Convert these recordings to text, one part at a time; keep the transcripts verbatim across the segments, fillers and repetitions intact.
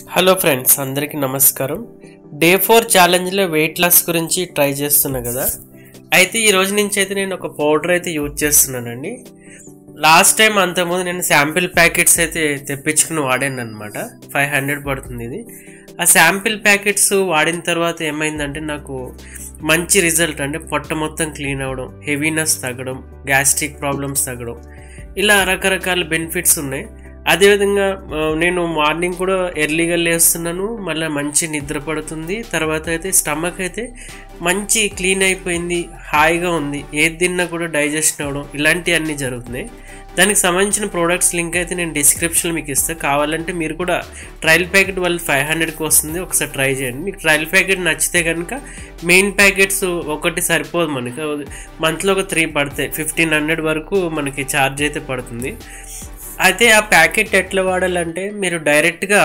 Hello friends, అందరికీ నమస్కారం. Day four ఛాలెంజ్లో వెయిట్ లాస్ గురించి ట్రై చేస్తున్నా కదా. అయితే ఈ రోజు నుంచి అయితే నేను ఒక పౌడర్ అయితే యూజ్ చేస్తున్నానండి. లాస్ట్ టైం అంతకుముందు నేను శాంపిల్ ప్యాకెట్స్ అయితే తెప్పించుకుని వాడాను అనమాట. ఫైవ్ హండ్రెడ్ పడుతుంది ఇది. ఆ శాంపిల్ ప్యాకెట్స్ వాడిన తర్వాత ఏమైందంటే నాకు మంచి రిజల్ట్, అంటే పొట్ట మొత్తం క్లీన్ అవ్వడం, హెవీనెస్ తగ్గడం, గ్యాస్ట్రిక్ ప్రాబ్లమ్స్ తగ్గడం, ఇలా రకరకాల బెనిఫిట్స్ ఉన్నాయి. అదేవిధంగా నేను మార్నింగ్ కూడా ఎర్లీగా లేస్తున్నాను, మళ్ళీ మంచి నిద్ర పడుతుంది. తర్వాత అయితే స్టమక్ అయితే మంచి క్లీన్ అయిపోయింది, హాయిగా ఉంది, ఏది తిన్నా కూడా డైజెషన్ అవ్వడం, ఇలాంటివన్నీ జరుగుతున్నాయి. దానికి సంబంధించిన ప్రోడక్ట్స్ లింక్ అయితే నేను డిస్క్రిప్షన్లో మీకు ఇస్తాను. కావాలంటే మీరు కూడా ట్రయల్ ప్యాకెట్ వాళ్ళు ఫైవ్ హండ్రెడ్కి వస్తుంది, ఒకసారి ట్రై చేయండి. మీకు ట్రయల్ ప్యాకెట్ నచ్చితే కనుక మెయిన్ ప్యాకెట్స్ ఒకటి సరిపోదు, మనకి మంత్లో ఒక త్రీ పడతాయి, ఫిఫ్టీన్ హండ్రెడ్ వరకు మనకి ఛార్జ్ అయితే పడుతుంది. అయితే ఆ ప్యాకెట్ ఎట్లా వాడాలంటే మీరు డైరెక్ట్గా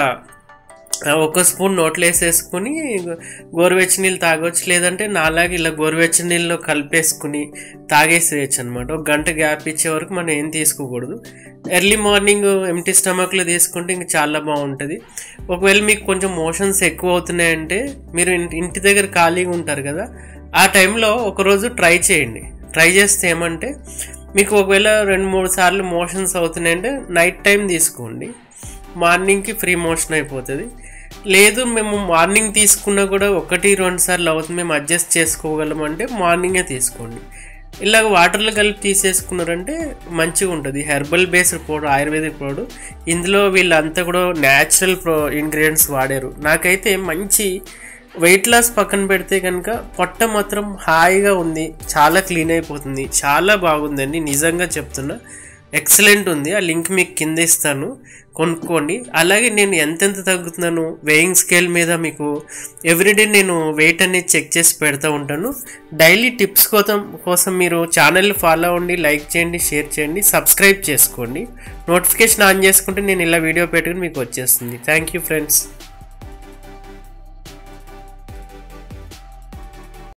ఒక స్పూన్ నోట్లో వేసేసుకుని గోరువెచ్చ నీళ్ళు తాగొచ్చు, లేదంటే నాలాగే ఇలా గోరువెచ్చ నీళ్ళలో కలిపేసుకుని తాగేసేయచ్చు అనమాట. ఒక గంట గ్యాప్ ఇచ్చే వరకు మనం ఏం తీసుకోకూడదు. ఎర్లీ మార్నింగ్ ఎంటీ స్టమక్లో తీసుకుంటే ఇంక చాలా బాగుంటుంది. ఒకవేళ మీకు కొంచెం మోషన్స్ ఎక్కువ అవుతున్నాయంటే మీరు ఇంటి దగ్గర ఖాళీగా ఉంటారు కదా, ఆ టైంలో ఒకరోజు ట్రై చేయండి. ట్రై చేస్తే ఏమంటే మీకు ఒకవేళ రెండు మూడు సార్లు మోషన్స్ అవుతున్నాయంటే నైట్ టైం తీసుకోండి, మార్నింగ్కి ఫ్రీ మోషన్ అయిపోతుంది. లేదు మేము మార్నింగ్ తీసుకున్నా కూడా ఒకటి రెండు సార్లు అవుతుంది, మేము అడ్జస్ట్ చేసుకోగలం అంటే మార్నింగే తీసుకోండి. ఇలాగ వాటర్లో కలిపి తీసేసుకున్నారంటే మంచిగా ఉంటుంది. Herbal based powder, ayurvedic powder. ఇందులో వీళ్ళంతా కూడా న్యాచురల్ ప్రో ఇంగ్రీడియంట్స్ వాడారు. నాకైతే మంచి వెయిట్ లాస్ పక్కన పెడితే కనుక పొట్ట మాత్రం హాయిగా ఉంది, చాలా క్లీన్ అయిపోతుంది, చాలా బాగుందండి, నిజంగా చెప్తున్నా. ఎక్సలెంట్ ఉంది. ఆ లింక్ మీకు కింద ఇస్తాను, కొనుక్కోండి. అలాగే నేను ఎంతెంత తగ్గుతున్నాను వెయింగ్ స్కేల్ మీద మీకు ఎవ్రీడే నేను వెయిట్ అనేది చెక్ చేసి పెడతా ఉంటాను. డైలీ టిప్స్ కోసం కోసం మీరు ఛానల్ ఫాలో అవ్వండి, లైక్ చేయండి, షేర్ చేయండి, సబ్స్క్రైబ్ చేసుకోండి. నోటిఫికేషన్ ఆన్ చేసుకుంటే నేను ఇలా వీడియో పెట్టుకుని మీకు వచ్చేస్తుంది. Thank you friends.